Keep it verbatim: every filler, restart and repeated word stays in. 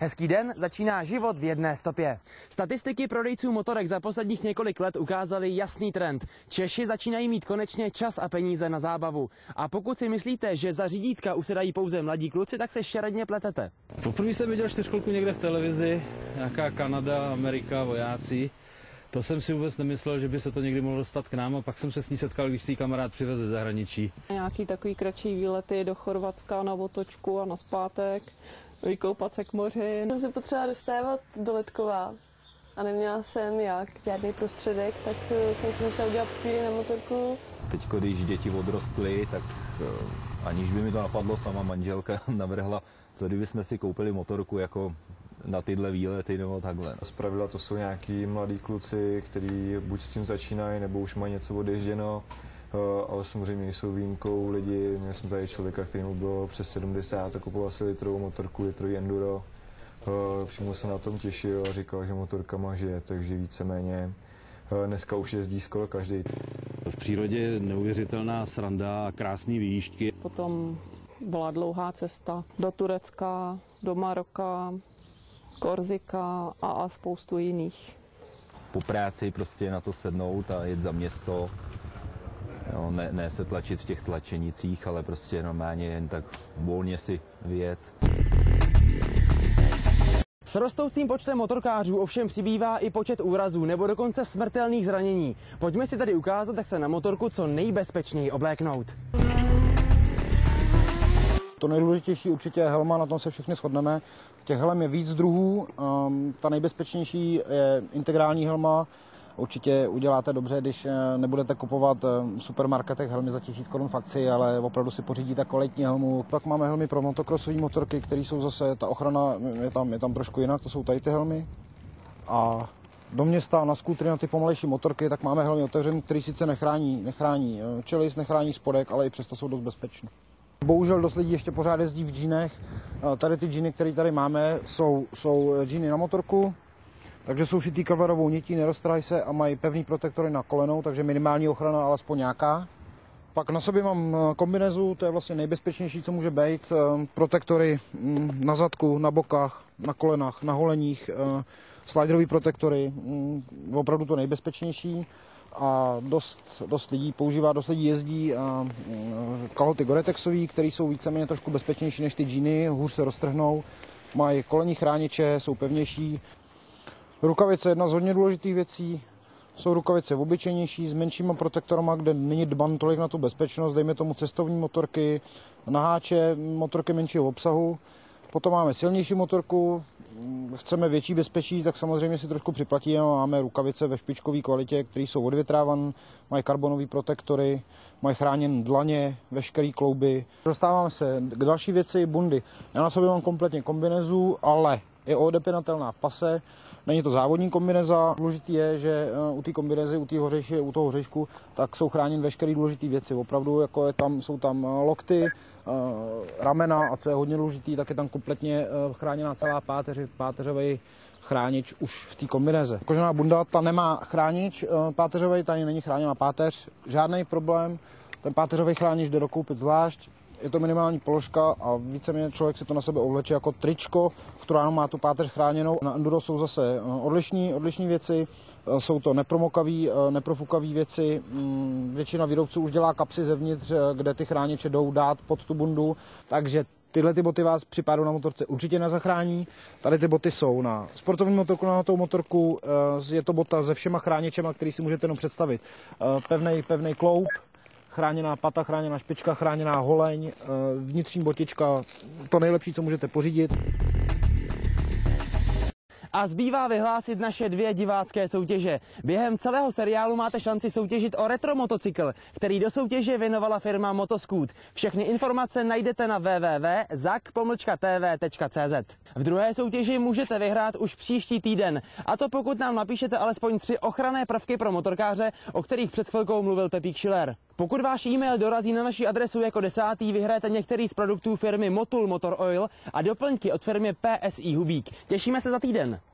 Hezký den, začíná život v jedné stopě. Statistiky prodejců motorek za posledních několik let ukázaly jasný trend. Češi začínají mít konečně čas a peníze na zábavu. A pokud si myslíte, že za řídítka usedají pouze mladí kluci, tak se šeredně pletete. Poprvé jsem viděl čtyřkolku někde v televizi, nějaká Kanada, Amerika, vojáci. To jsem si vůbec nemyslel, že by se to někdy mohlo dostat k nám, a pak jsem se s ní setkal, když si kamarád přivez ze zahraničí. Nějaký takový kratší výlety do Chorvatska na otočku a nazpátek, vykoupat se k moři. Jsem se potřeba dostávat do Letkova a neměla jsem jak žádný prostředek, tak jsem si musela udělat papíry na motorku. Teď, když děti odrostly, tak aniž by mi to napadlo, sama manželka navrhla, co kdyby jsme si koupili motorku jako na tyhle výlety nebo takhle. Zpravidla to jsou nějaký mladí kluci, kteří buď s tím začínají, nebo už mají něco odježděno, ale samozřejmě nejsou výjimkou lidi. Měli jsme tady člověka, který mu bylo přes sedmdesát a kupoval si litrovou motorku, litrový enduro. Přímo se na tom těšil a říkal, že motorkama žije, takže víceméně dneska už jezdí skoro každý. V přírodě je neuvěřitelná sranda a krásné výjížďky. Potom byla dlouhá cesta do Turecka, do Maroka, Korzika a spoustu jiných. Po práci prostě na to sednout a jet za město, jo, ne, ne se tlačit v těch tlačenicích, ale prostě normálně jen tak volně si vyjet. S rostoucím počtem motorkářů ovšem přibývá i počet úrazů nebo dokonce smrtelných zranění. Pojďme si tady ukázat, jak se na motorku co nejbezpečněji obléknout. To nejdůležitější určitě je helma, na tom se všichni shodneme. Těch helem je víc druhů, um, ta nejbezpečnější je integrální helma. Určitě uděláte dobře, když nebudete kupovat v supermarketech helmy za tisíc korun v akci, ale opravdu si pořídíte kvalitní helmu. Pak máme helmy pro motokrosové motorky, které jsou zase, ta ochrana je tam, je tam trošku jinak, to jsou tady ty helmy. A do města na skútry, na ty pomalejší motorky, tak máme helmy otevřené, které sice nechrání, nechrání čelist, nechrání spodek, ale i přesto jsou dost bezpečné. Bohužel dost lidí ještě pořád jezdí v džínech. Tady ty džíny, které tady máme, jsou, jsou džíny na motorku, takže jsou šitý kalvarovou nití, neroztrhají se a mají pevný protektory na kolenou, takže minimální ochrana alespoň nějaká. Pak na sobě mám kombinézu, to je vlastně nejbezpečnější, co může být. Protektory na zadku, na bokách, na kolenách, na holeních, sliderový protektory, opravdu to nejbezpečnější. A dost, dost lidí používá, dost lidí jezdí a kalhoty Gore-Texový, které jsou víceméně trošku bezpečnější než ty džíny, hůř se roztrhnou, mají kolenní chrániče, jsou pevnější. Rukavice je jedna z hodně důležitých věcí, jsou rukavice obyčejnější s menšíma protektorama, kde není dban tolik na tu bezpečnost, dejme tomu cestovní motorky, naháče, motorky menšího obsahu. Potom máme silnější motorku, chceme větší bezpečí, tak samozřejmě si trošku připlatíme. Máme rukavice ve špičkové kvalitě, které jsou odvětrávané, mají karbonové protektory, mají chráněné dlaně, veškeré klouby. Dostáváme se k další věci, bundy. Já na sobě mám kompletně kombinézu, ale je odepínatelná v pase. Není to závodní kombineza. Důležité je, že u té kombinézy, u, hořejši, u toho hořejšku, tak jsou chráněny veškeré důležité věci. Opravdu jako je tam, jsou tam lokty, ramena a co je hodně důležitý, tak je tam kompletně chráněná celá páteř, páteřový chránič už v té kombinéze. Kožená bunda, ta nemá chránič páteřový, ta není chráněná páteř, žádný problém. Ten páteřový chránič jde dokoupit zvlášť. Je to minimální položka a víceméně člověk si to na sebe ovleče jako tričko, v kterém má tu páteř chráněnou. Na enduro jsou zase odlišní, odlišní věci, jsou to nepromokavý, neprofukavé věci. Většina výrobců už dělá kapsy zevnitř, kde ty chrániče jdou dát pod tu bundu, takže tyhle ty boty vás při pádu na motorce určitě nezachrání. Tady ty boty jsou na sportovní motorku, na tou motorku, je to bota se všema chráničema, který si můžete jenom představit. Pevnej, pevnej kloup, chráněná pata, chráněná špička, chráněná holeň, vnitřní botička, to nejlepší, co můžete pořídit. A zbývá vyhlásit naše dvě divácké soutěže. Během celého seriálu máte šanci soutěžit o retro motocykl, který do soutěže věnovala firma Motoscoot. Všechny informace najdete na w w w tečka zak pomlčka t v tečka c z. V druhé soutěži můžete vyhrát už příští týden. A to pokud nám napíšete alespoň tři ochranné prvky pro motorkáře, o kterých před chvilkou mluvil Pepík Schiller. Pokud váš e-mail dorazí na naši adresu jako desátý, vyhrajete některý z produktů firmy Motul Motor Oil a doplňky od firmy P S I Hubík. Těšíme se za týden.